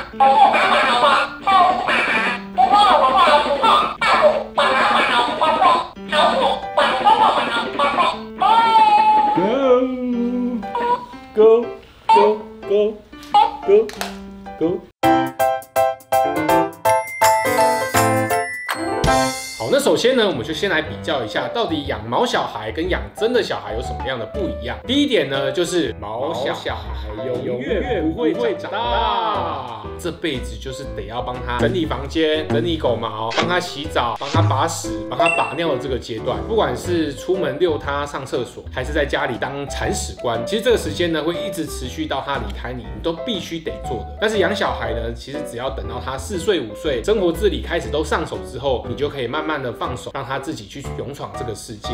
Go go go go go。好，那首先呢，我们就先来比较一下，到底养毛小孩跟养真的小孩有什么样的不一样。第一点呢，就是毛小孩永远不会长大，这辈子就是得要帮他整理房间、整理狗毛、帮他洗澡、帮他把屎、帮他把尿的这个阶段，不管是出门遛他上厕所，还是在家里当铲屎官，其实这个时间呢会一直持续到他离开你，你都必须得做的。但是养小孩呢，其实只要等到他4岁、5岁，生活自理开始都上手之后，你就可以慢慢的放手，让他自己去勇闯这个世界。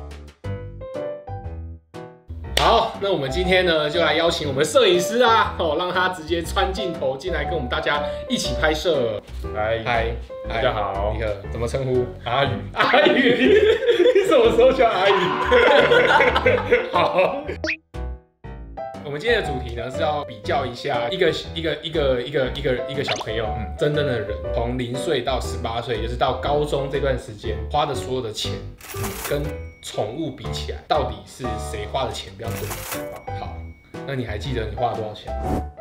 好，那我们今天呢，就来邀请我们摄影师啊，让他直接穿镜头进来，跟我们大家一起拍摄。嗨， 大家好， 你好，怎么称呼？ 阿宇， 阿宇，你什么时候叫阿宇？好。我们今天的主题呢是要比较一下一个小朋友，真正的人，从0岁到18岁，也就是到高中这段时间花的所有的钱，跟宠物比起来，到底是谁花的钱比较多？好，那你还记得你花了多少钱？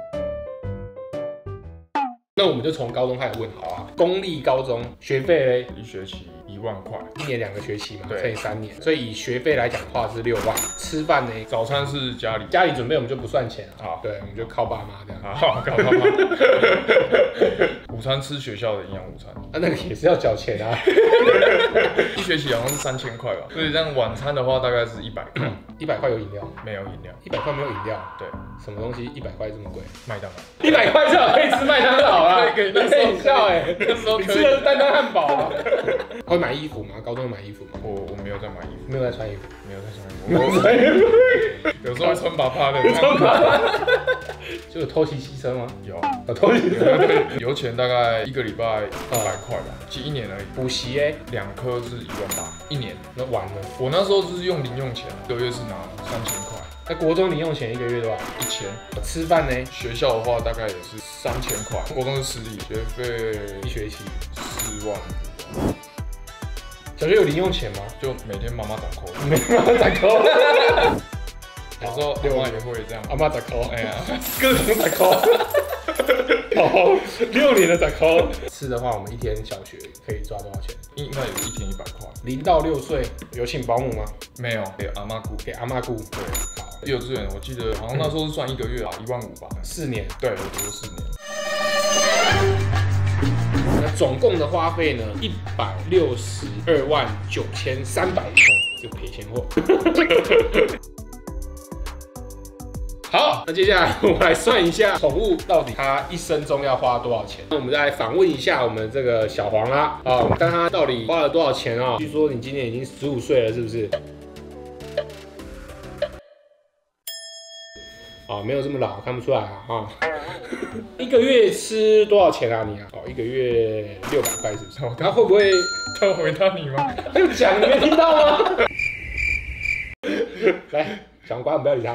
那我们就从高中开始问好啊。公立高中学费嘞 ，1学期1万块 ，1年2个学期嘛， 对， 乘以3年，所以以学费来讲的话是6万。吃饭呢， 早餐是家里准备，我们就不算钱啊。 好， 对，我们就靠爸妈这样。 好，靠爸妈。午餐吃学校的营养午餐， 那个也是要缴钱啊。 1学期好像是3000块吧，所以这样晚餐的话大概是100块。 100块有饮料？ 没有饮料。 100块没有饮料？ 对。 什么东西100块这么贵？ 麦当劳。 100块最好可以吃麦当劳啦。可以，那时候笑哎， 那时候你吃的是丹丹汉堡吗？会买衣服吗？高中会买衣服吗？ 我没有在买衣服， 没有在穿衣服， 没有在穿衣服，没有穿衣服。有时候会穿把趴的， 就有偷骑机车吗？ 有偷骑车。 油钱大概1个礼拜100块吧，记1年而已。 补习哎 ，2科是18000，1年。 那完了。 我那时候是用零用钱，1个月是拿3000块。 那国中零用钱1个月多少 ？1000。 吃饭呢？ 学校的话大概也是3000块。国中是私立，学费 1学期 4万。 小学有零用钱吗？ 就每天妈妈打扣。 每天妈妈打扣。 有时候阿妈也会这样。 阿妈打扣。 哎呀， 各种打扣。好，6年的打扣。吃的话，我们一天小学可以抓多少钱？ 应该有1天100块。 0到6岁有请保姆吗？ 没有，给阿妈雇。 给阿妈雇。 对，好。幼稚园我记得好像那时候是算1个月15000吧。 4年。 对，我读了4年。 那总共的花费呢？1629300，就赔钱货。好，那接下来我们来算一下宠物到底它一生中要花多少钱。那我们再来访问一下我们这个小黄啦，我们看他到底花了多少钱啊？据说你今年已经15岁了，是不是？没有这么老，看不出来啊。1个月吃多少钱啊你啊？1个月600块是不是？他会不会他回答你吗？ 他就讲，你没听到吗？来，小黄瓜，不要理他。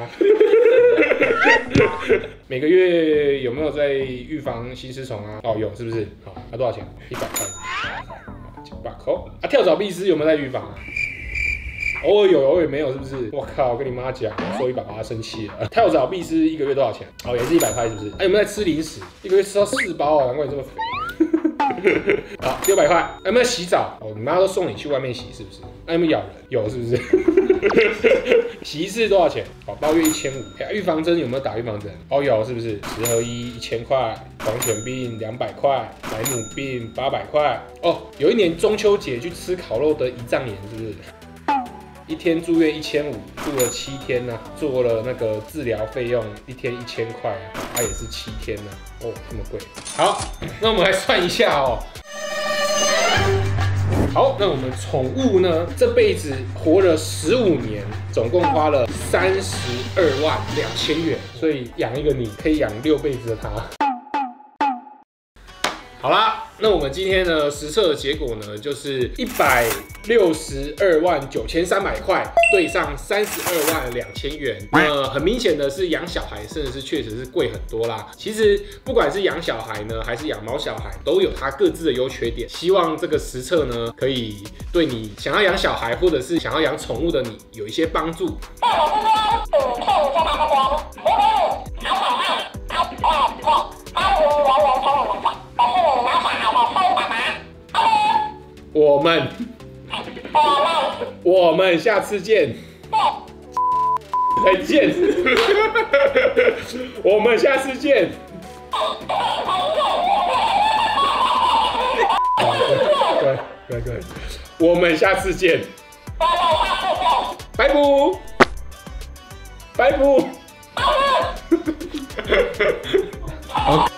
每个月有没有在预防吸湿虫啊？有，是不是？好，他多少钱？100块。900块。跳蚤必虱有没有在预防啊？偶尔有，偶尔没有，是不是？我靠，我跟你妈讲，说100把她生气了。跳蚤必虱1个月多少钱？也是100块，是不是？有没有在吃零食？1个月吃到4包啊，难怪你这么肥。好，600块。有没有洗澡？你妈都送你去外面洗，是不是？有没有咬人？有，是不是？洗一次多少钱？包月1500。预防针有没有打预防针？有，是不是？10合1 1000块，狂犬病200块，白母病800块。有一年中秋节去吃烤肉得胰脏炎，是不是？1天住院1500，住了7天呢，做了那个治疗费用1天1000块，它也是7天呢。这么贵。好，那我们来算一下哦。好，那我们宠物呢，这辈子活了15年，总共花了322000元，所以养一个你可以养6辈子的它。 好啦，那我们今天呢实测的结果呢，就是1629300块对上322000元。很明显的是养小孩，甚至是确实是贵很多啦。其实不管是养小孩呢，还是养毛小孩，都有它各自的优缺点。希望这个实测呢，可以对你想要养小孩或者是想要养宠物的你有一些帮助。我们下次见，再见，我们下次见。对，我们下次见，拜不，拜不。好。